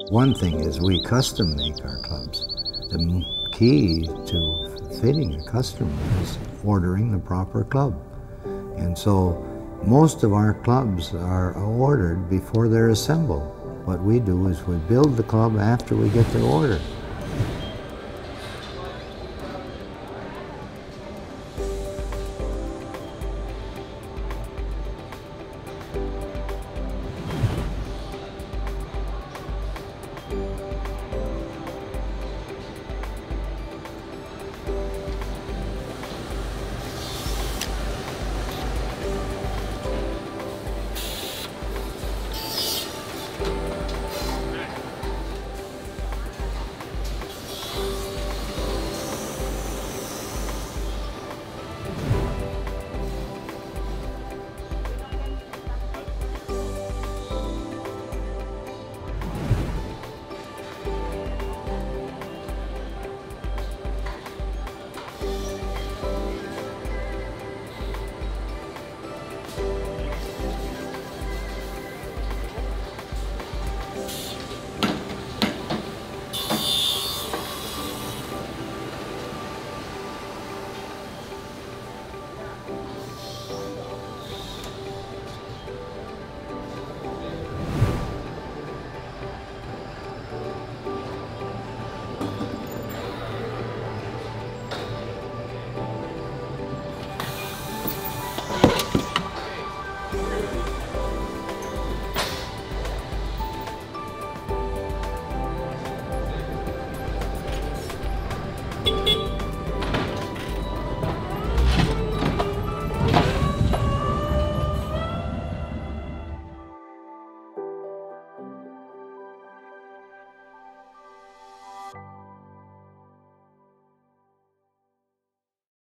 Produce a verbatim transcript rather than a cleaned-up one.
One thing is we custom make our clubs. The key to fitting a customer is ordering the proper club. And so most of our clubs are ordered before they're assembled. What we do is we build the club after we get the order.